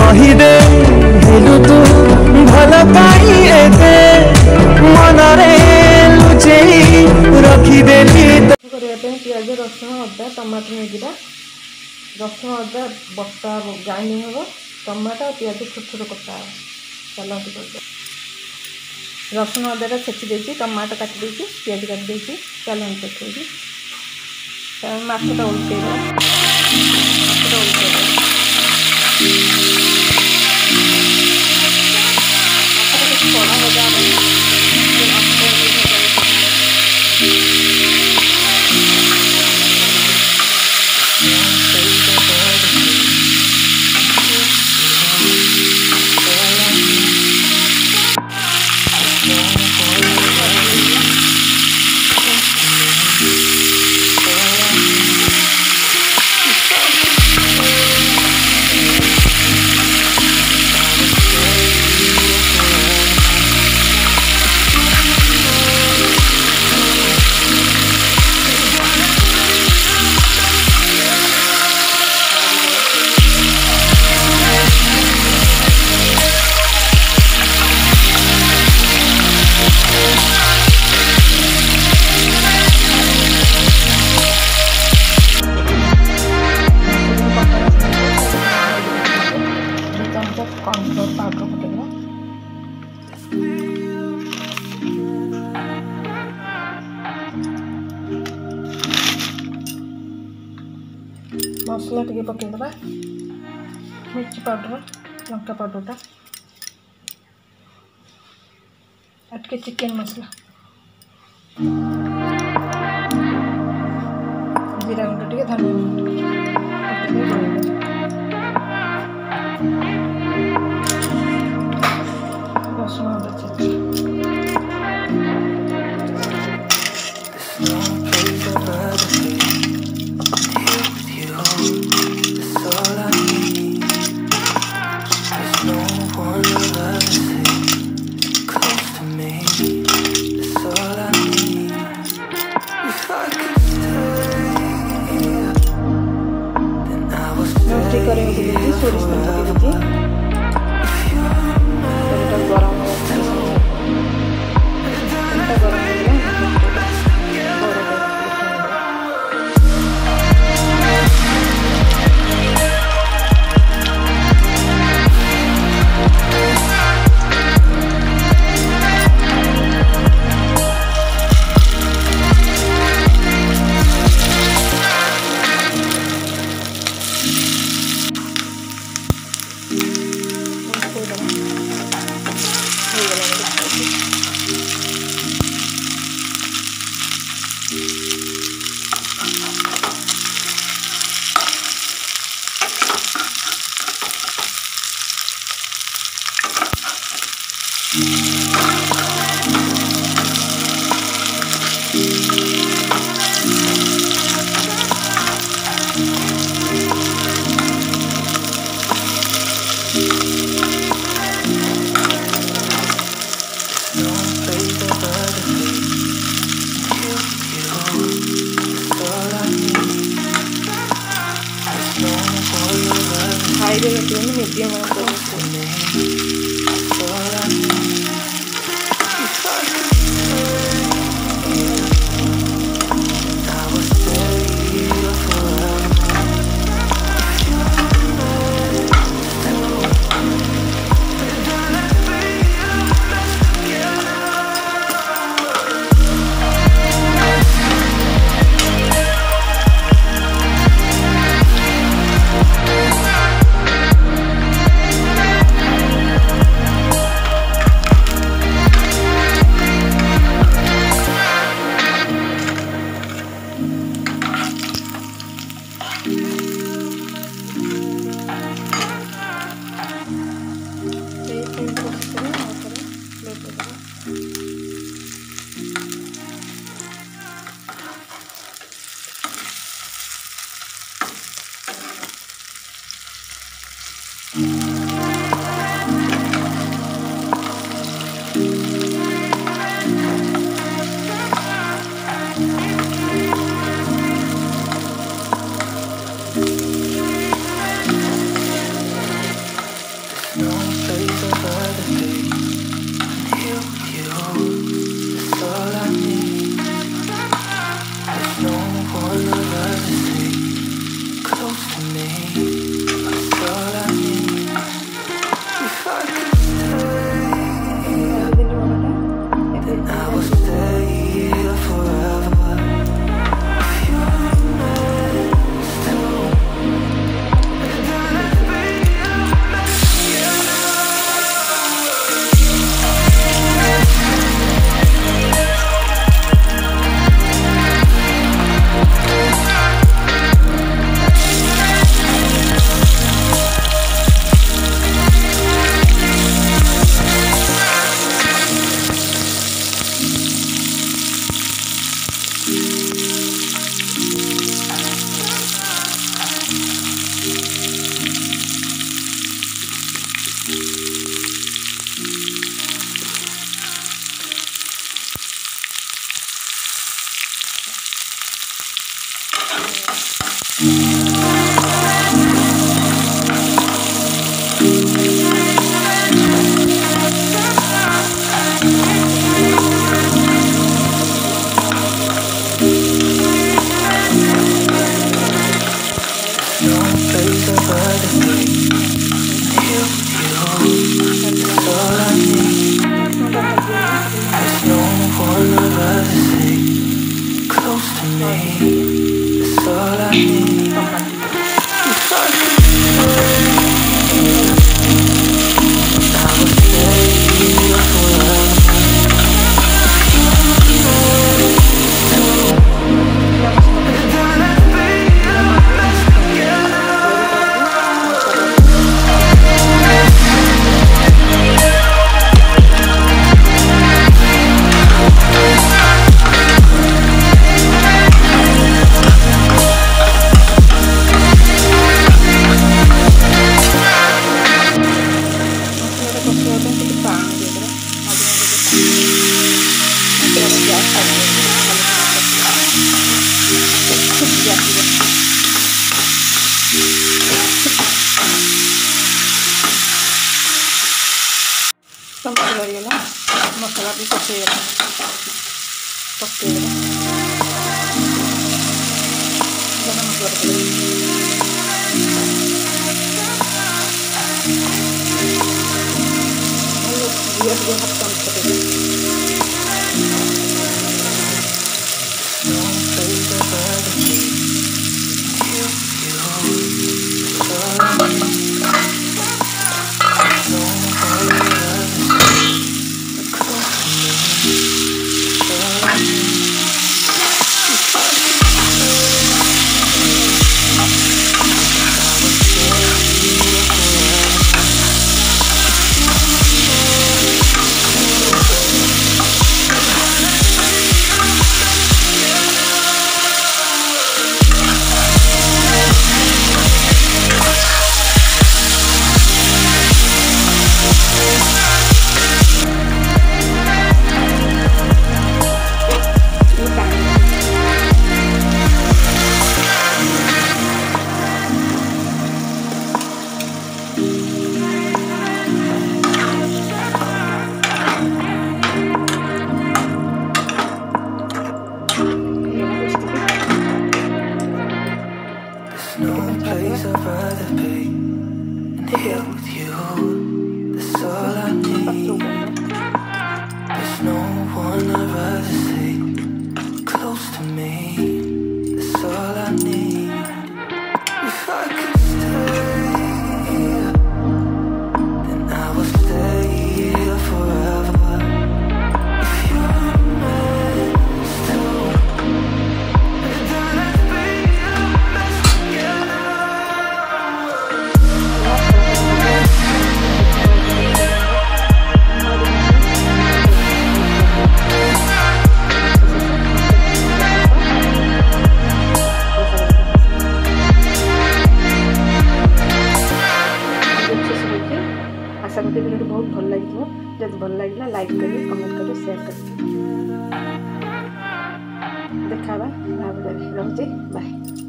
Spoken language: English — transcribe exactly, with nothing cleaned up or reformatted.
कहिदे हेलु तू भल पाई एते मनरे लुचेई रखिदेली पियाज रसुण अदा टमाटर नहीं रसुण अदा बटा ग्राइंडिंग हम टमाटो पियाज छोट छोट कटा चलो रसुण अदा छेची देती टमाटो काटी देती पियाज काटी देती चलो देखिए माछटा उल्टे माछटा उल्टे कड़ा भजा मसला टे पकईदे मिर्ची पाउडर लंका पाउडरटा टे चिकेन मसला जीरा गुंड टे धनिया गुंड रसुण अदा छेची सोरिष तेल गरम हाईवे मीडियम ସମୟ ରହିଗଲା ମସଲା ବି କଷେଇବା ପକେଇବା ଗରମ ମସଲା ପକେଇବା Dia dia harus seperti place I'd rather be and here with you. That's all I need. There's no one I'd rather see close to me. That's all I need. If I could stay, then I will stay here forever. If you're meant to, then let's be the best together. आशा करते video बहुत भल लगी जब भल लगे like करें comment करें share करें देखा रोचे बाय।